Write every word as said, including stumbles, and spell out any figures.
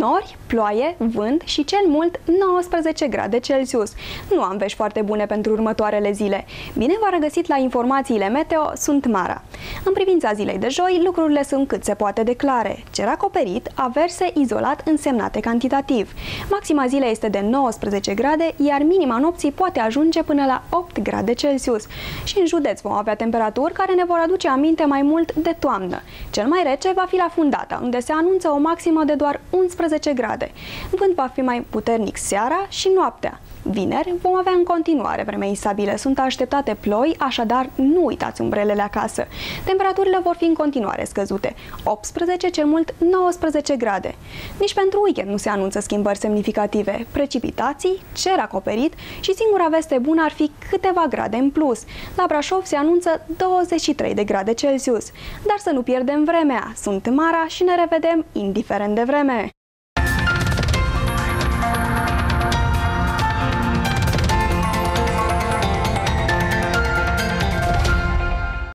nori, ploaie, vânt și cel mult nouăsprezece grade Celsius. Nu am vești foarte bune pentru următoarele zile. Bine v-a regăsit la informațiile meteo, sunt Mara. În privința zilei de joi, lucrurile sunt cât se poate de clare. Cer acoperit, averse izolat însemnate cantitativ. Maxima zilei este de nouăsprezece grade, iar minima nopții poate ajunge până la opt grade Celsius. Și în județ vom avea temperaturi care ne vor aduce aminte mai mult de toamnă. Cel mai rece va fi la Fundata, unde se anunță o maximă de doar unsprezece grade. Vânt va fi mai puternic seara și noaptea. Vineri vom avea în continuare vreme instabile. Sunt așteptate ploi, așadar nu uitați umbrelele acasă. Temperaturile vor fi în continuare scăzute, optsprezece, cel mult nouăsprezece grade. Nici pentru weekend nu se anunță schimbări semnificative. Precipitații, cer acoperit și singura veste bună ar fi câteva grade în plus. La Brașov se anunță douăzeci și trei de grade Celsius. Dar să nu pierdem vremea. Sunt Mara și ne revedem indiferent de vreme.